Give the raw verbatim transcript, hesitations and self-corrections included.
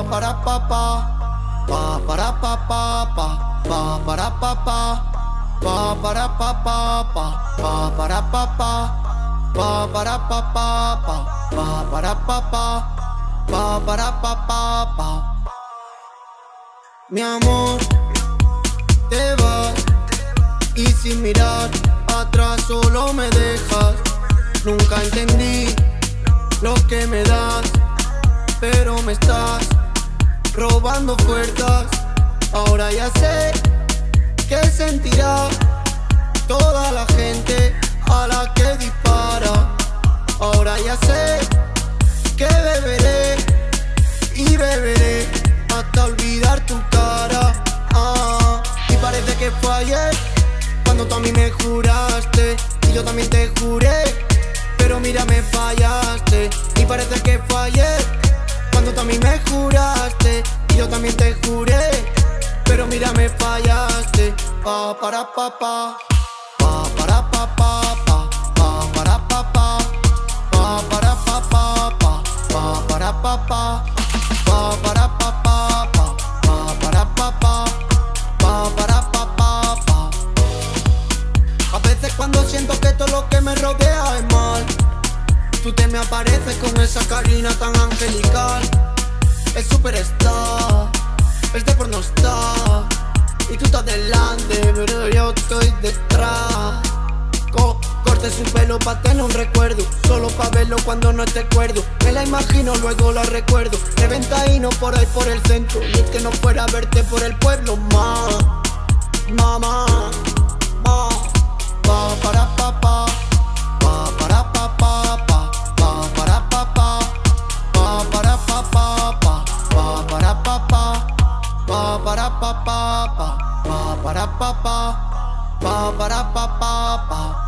para pa pa pa para pa pa pa pa para pa pa pa para pa pa pa pa para pa pa pa para pa pa pa pa para pa pa pa para pa pa pa. Mi amor, te vas y sin mirar atrás solo me dejas. Nunca entendí lo que me das, pero me estás robando fuerzas. Ahora ya sé qué sentirá toda la gente a la que dispara. Ahora ya sé que beberé y beberé hasta olvidar tu cara. Ah, y parece que fue ayer cuando tú a mí me juraste y yo también te juré, pero mira me fallaste. Y parece que fue ayer cuando tú a mí me juraste y yo también te juré, pero mira me fallaste. Pa para pa pa pa para pa pa pa pa para pa pa pa para pa pa pa pa para pa pa pa para pa pa pa pa para pa pa pa para pa pa pa. A veces cuando siento que todo lo que me rodea es mal, tú te me apareces con esa carina tan angelical. Es superstar, es de pornostar, y tú estás delante, pero yo estoy detrás. Co corte su pelo pa' tener un recuerdo, solo pa' verlo cuando no te acuerdo. Me la imagino, luego la recuerdo, reventaíno por ahí por el centro. Y es que no fuera a verte por el pueblo, ma, mamá, ma. Pa para pa pa pa para pa pa pa pa para pa pa pa para pa pa pa pa para pa pa pa para pa pa pa pa para pa pa pa para pa pa pa.